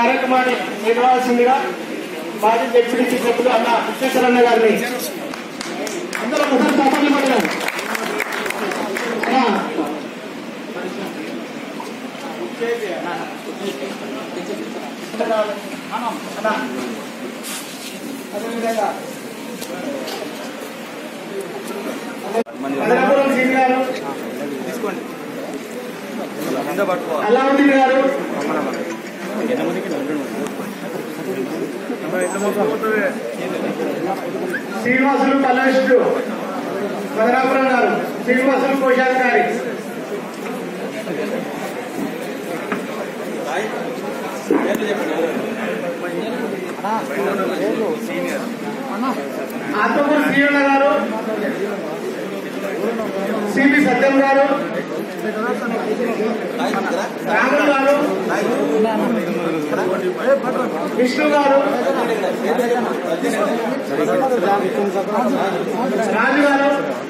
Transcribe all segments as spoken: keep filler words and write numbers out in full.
కార్యక్రమాన్ని నిర్వహించిందిగా మాజీ డిప్యూటీ సభ్యులు అన్న విశ్వేశ్వరన్న గారిని అందరూ ఒకసారి చప్పట్లు పడ్డారు. అదేవిధంగా తీసుకోండి అల్లావుద్దీన్ గారు, శ్రీనివాసులు పల్లవిష్ణు మదనాపురం గారు, శ్రీనివాసులు కోశాధికారి, ఆత్మకూరు శ్రీవన్న గారు, సిబి సత్యం గారు, రాములు గారు, విష్ణు గారు, రాజు గారు.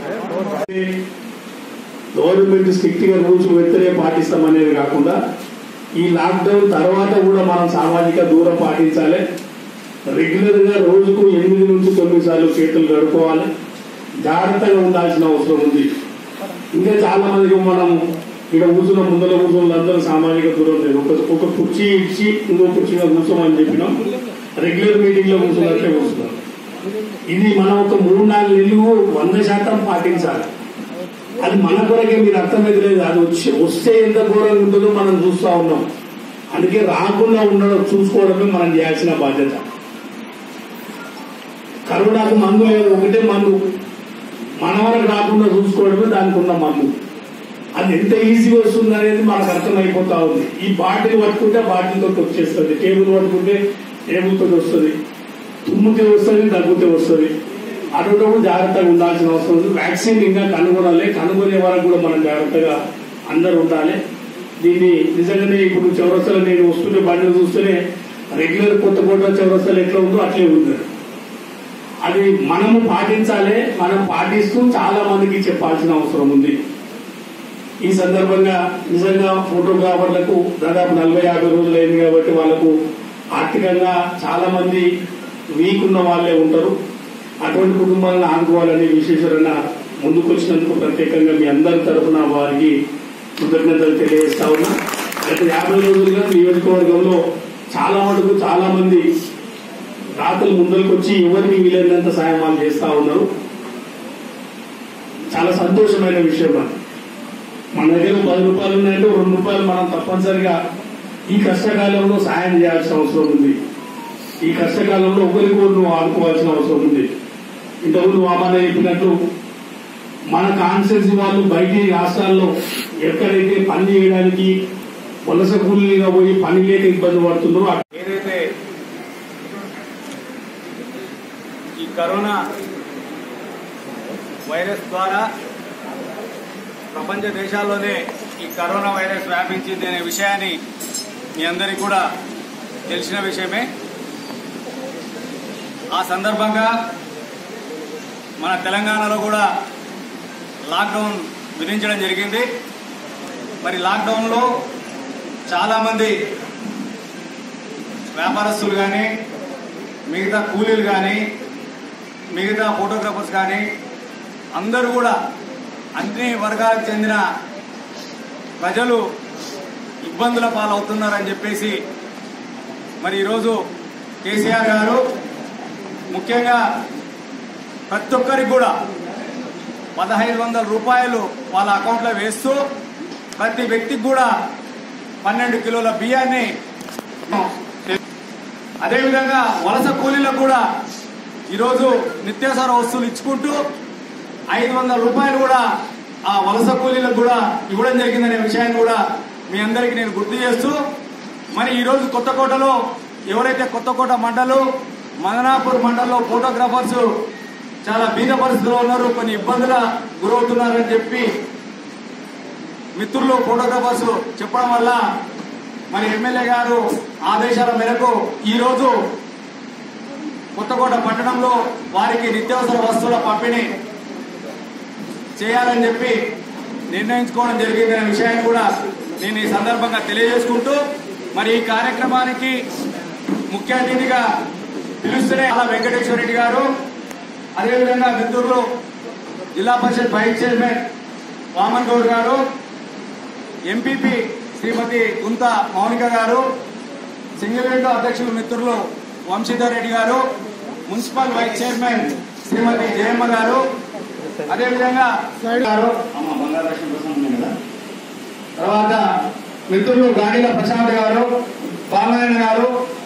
గవర్నమెంట్ స్ట్రిక్ట్ గా రూల్స్ పెడితేనే పాటిస్తామనేది కాకుండా ఈ లాక్డౌన్ తర్వాత కూడా మనం సామాజిక దూరం పాటించాలి. రెగ్యులర్ గా రోజుకు ఎనిమిది నుంచి తొమ్మిది సార్లు చేతులు కడుక్కోవాలి. జాగ్రత్తగా ఉండాల్సిన అవసరం ఉంది. ఇంకా చాలా మందికి మనం ఇక్కడ కూర్చున్న ముందర కూర్చున్న అందరూ సామాజిక దూరం లేదు. ఒక ఒక కుర్చీ ఇచ్చి ఇంకో కుర్చీగా కూర్చోమని చెప్పినాం. రెగ్యులర్ మీటింగ్ లో కూర్చున్నట్లే కూర్చున్నాం. ఇది మనం ఒక మూడు నాలుగు నెలలు వంద శాతం పాటించాలి. అది మన కొరకే మీరు అర్థమైతే లేదు. అది వచ్చి వస్తే ఎంత ఘోరంగా ఉంటుందో మనం చూస్తూ ఉన్నాం. అందుకే రాకుండా ఉండడం చూసుకోవడమే మనం చేయాల్సిన బాధ్యత. కరోనాకు మందు లేదు, ఒకటే మందు. మన వరకు రాకుండా చూసుకోవడమే దానికి ఉన్న మందు. అది ఎంత ఈజీగా వస్తుంది అనేది మనకు అర్థమైపోతా ఉంది. ఈ బాటిల్ పట్టుకుంటే బాటిల్ తోటి వచ్చేస్తుంది, టేబుల్ పట్టుకుంటే టేబుల్ తోటి వస్తుంది, తుమ్మితే వస్తుంది, దగ్గుతే వస్తుంది. అటువంటి జాగ్రత్తగా ఉండాల్సిన అవసరం ఉంది. వ్యాక్సిన్ ఇంకా కనుగొనాలి. కనుగొనే వరకు కూడా మనం జాగ్రత్తగా అందరూ ఉండాలి. దీన్ని నిజంగానే ఇప్పుడు చౌరస్తాలో నేను వస్తుంటే బండి చూస్తేనే రెగ్యులర్ కొత్తకోట చౌరస్తాలో ఎట్లా ఉందో అట్లే ఉంది. అది మనము పాటించాలి. మనం పాటిస్తూ చాలా మందికి చెప్పాల్సిన అవసరం ఉంది. ఈ సందర్భంగా నిజంగా ఫోటోగ్రాఫర్లకు దాదాపు నలభై యాభై రోజులు అయింది కాబట్టి వాళ్ళకు ఆర్థికంగా చాలా మంది వీక్ ఉన్న వాళ్ళే ఉంటారు. అటువంటి కుటుంబాలను ఆదుకోవాలని విశ్వేశ్వరన్న ముందుకొచ్చినందుకు ప్రత్యేకంగా మీ అందరి తరఫున వారికి కృతజ్ఞతలు తెలియజేస్తా ఉన్నా. గత యాభై రోజులుగా నియోజకవర్గంలో చాలా మటుకు చాలా మంది దాతలు ముందరికి వచ్చి ఎవరికి వీలైనంత సాయం వాళ్ళు చేస్తా ఉన్నారు. చాలా సంతోషమైన విషయం. అది మన దగ్గర పది రూపాయలు ఉన్నాయంటే రెండు రూపాయలు మనం తప్పనిసరిగా ఈ కష్టకాలంలో సాయం చేయాల్సిన అవసరం ఉంది. ఈ కష్టకాలంలో ఒకరికొకరు నువ్వు ఆడుకోవాల్సిన అవసరం ఉంది. ఇంతకుముందు వామన చెప్పినట్లు మన కాన్స్టిట్యూన్సీ వాళ్ళు బయటి రాష్ట్రాల్లో ఎక్కడైతే పని చేయడానికి వలస కూలీగా పోయి పని లేక ఇబ్బంది పడుతున్నారో, ఏదైతే ఈ కరోనా వైరస్ ద్వారా ప్రపంచ దేశాల్లోనే ఈ కరోనా వైరస్ వ్యాపించింది అనే విషయాన్ని మీ అందరికీ కూడా తెలిసిన విషయమే. ఆ సందర్భంగా మన తెలంగాణలో కూడా లాక్డౌన్ విధించడం జరిగింది. మరి లాక్డౌన్లో చాలామంది వ్యాపారస్తులు కానీ, మిగతా కూలీలు కానీ, మిగతా ఫోటోగ్రాఫర్స్ కానీ అందరూ కూడా అన్ని వర్గాలకు చెందిన ప్రజలు ఇబ్బందుల పాలవుతున్నారని చెప్పేసి మరి ఈరోజు కేసీఆర్ గారు ముఖ్యంగా ప్రతి ఒక్కరికి కూడా పదహైదు వందల రూపాయలు వాళ్ళ అకౌంట్లో వేస్తూ ప్రతి వ్యక్తికి కూడా పన్నెండు కిలోల బియ్యాన్ని, అదేవిధంగా వలస కూలీలకు కూడా ఈరోజు నిత్యావసర వస్తువులు ఇచ్చుకుంటూ ఐదు వందల రూపాయలు కూడా ఆ వలస కూలీలకు కూడా ఇవ్వడం జరిగిందనే విషయాన్ని కూడా మీ అందరికీ నేను గుర్తు చేస్తూ, మరి ఈరోజు కొత్తకోటలో ఎవరైతే కొత్తకోట మండలు, మదనాపూర్ మండలంలో ఫోటోగ్రాఫర్స్ చాలా బీద పరిస్థితుల్లో ఉన్నారు, కొన్ని ఇబ్బందుల గురవుతున్నారని చెప్పి మిత్రులు ఫోటోగ్రాఫర్స్ చెప్పడం వల్ల మరి ఎమ్మెల్యే గారు ఆదేశాల మేరకు ఈరోజు కొత్తకోట పట్టణంలో వారికి నిత్యావసర వస్తువుల పంపిణీ చేయాలని చెప్పి నిర్ణయించుకోవడం జరిగిందనే విషయాన్ని కూడా నేను ఈ సందర్భంగా తెలియజేసుకుంటూ, మరి ఈ కార్యక్రమానికి ముఖ్య అతిథిగా పిలుస్తూనే అలా వెంకటేశ్వర రెడ్డి గారు, అదేవిధంగా మిత్రులు జిల్లా పరిషత్ వైస్ చైర్మన్ వామన్ గౌడ్ గారు, ఎంపీపీ శ్రీమతి గుంత మౌనిక గారు, సింగిల్ విండో అధ్యక్షులు మిత్రులు వంశీధర్ రెడ్డి గారు, municipal vice chairman Shrimati Jayamma గారు, అదేవిధంగా గారు తర్వాత మిత్రులు గాడిల ప్రశాంత్ గారు, పాలనారాయణ గారు,